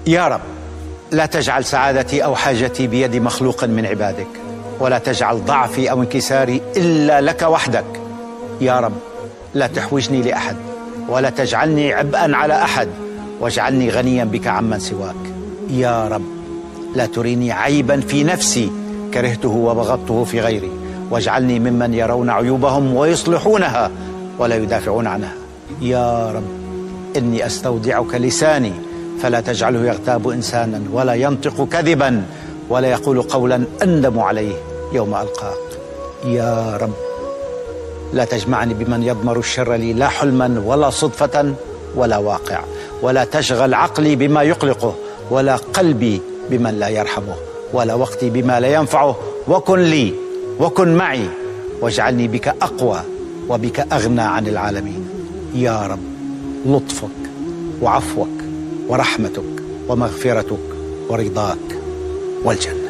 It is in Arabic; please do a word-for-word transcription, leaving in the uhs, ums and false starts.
يا رب لا تجعل سعادتي أو حاجتي بيد مخلوق من عبادك، ولا تجعل ضعفي أو انكساري إلا لك وحدك. يا رب لا تحوجني لأحد، ولا تجعلني عبئا على أحد، واجعلني غنيا بك عمن سواك. يا رب لا تريني عيبا في نفسي كرهته وبغضته في غيري، واجعلني ممن يرون عيوبهم ويصلحونها ولا يدافعون عنها. يا رب إني أستودعك لساني فلا تجعله يغتاب إنسانا، ولا ينطق كذبا، ولا يقول قولا أندم عليه يوم ألقاك. يا رب لا تجمعني بمن يضمر الشر لي، لا حلما ولا صدفة ولا واقع، ولا تشغل عقلي بما يقلقه، ولا قلبي بمن لا يرحمه، ولا وقتي بما لا ينفعه. وكن لي وكن معي، واجعلني بك أقوى وبك أغنى عن العالمين. يا رب لطفك وعفوك ورحمتك ومغفرتك ورضاك والجنة.